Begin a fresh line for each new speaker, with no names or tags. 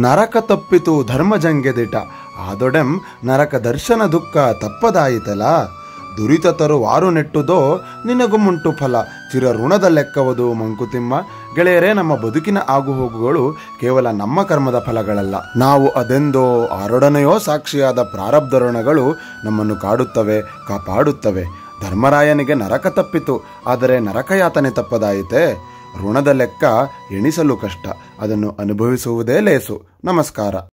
ನರಕ ತಪ್ಪಿತು ಧರ್ಮಜಂಗೆದಿಟ ಆದೊಡೆಂ ನರಕ ದರ್ಶನ ದುಃಖ ತಪ್ಪದಾಯಿತಲ. ದುರಿತ ತರುವಾರು ನೆಟ್ಟುದೋ ನಿನಗೂ ಮುಂಟು ಫಲ, ಚಿರ ಋಣದ ಲೆಕ್ಕವದು ಮಂಕುತಿಮ್ಮ. ಗೆಳೆಯರೇ, ನಮ್ಮ ಬದುಕಿನ ಆಗುಹೋಗುಗಳು ಕೇವಲ ನಮ್ಮ ಕರ್ಮದ ಫಲಗಳಲ್ಲ. ನಾವು ಅದೆಂದೋ ಆರೊಡನೆಯೋ ಸಾಕ್ಷಿಯಾದ ಪ್ರಾರಬ್ಧ ಋಣಗಳು ನಮ್ಮನ್ನು ಕಾಡುತ್ತವೆ, ಕಾಪಾಡುತ್ತವೆ. ಧರ್ಮರಾಯನಿಗೆ ನರಕ ತಪ್ಪಿತು, ಆದರೆ ನರಕಯಾತನೆ ತಪ್ಪದಾಯಿತೆ. ಋಣದ ಲೆಕ್ಕ ಎಣಿಸಲು ಕಷ್ಟ, ಅದನ್ನು ಅನುಭವಿಸುವುದೇ ಲೇಸು. ನಮಸ್ಕಾರ.